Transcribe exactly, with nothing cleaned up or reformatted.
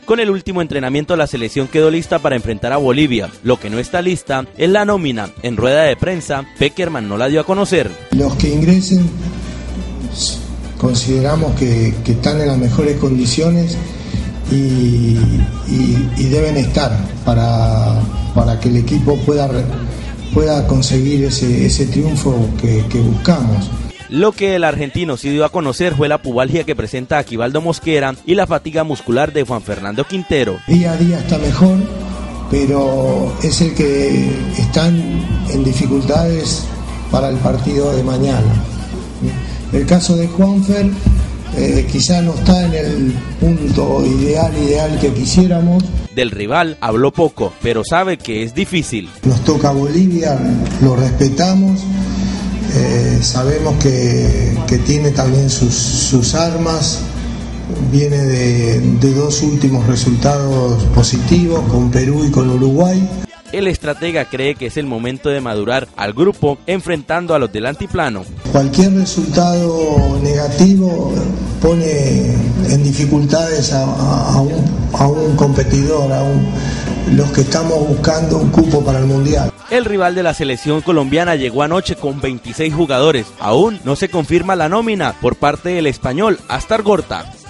Con el último entrenamiento la selección quedó lista para enfrentar a Bolivia. Lo que no está lista es la nómina. En rueda de prensa, Pekerman no la dio a conocer. Los que ingresen consideramos que, que están en las mejores condiciones y, y, y deben estar para, para que el equipo pueda, pueda conseguir ese, ese triunfo que, que buscamos. Lo que el argentino sí dio a conocer fue la pubalgia que presenta Aquivaldo Mosquera y la fatiga muscular de Juan Fernando Quintero. Día a día está mejor, pero es el que están en dificultades para el partido de mañana. El caso de Juanfer eh, quizá no está en el punto ideal, ideal que quisiéramos. Del rival habló poco, pero sabe que es difícil. Nos toca Bolivia, lo respetamos. Eh, sabemos que, que tiene también sus, sus armas, viene de, de dos últimos resultados positivos con Perú y con Uruguay. El estratega cree que es el momento de madurar al grupo enfrentando a los del antiplano. Cualquier resultado negativo pone en dificultades a, a, a, un, a un competidor, a un, los que estamos buscando un cupo para el Mundial. El rival de la selección colombiana llegó anoche con veintiséis jugadores. Aún no se confirma la nómina por parte del español Astar Gorta.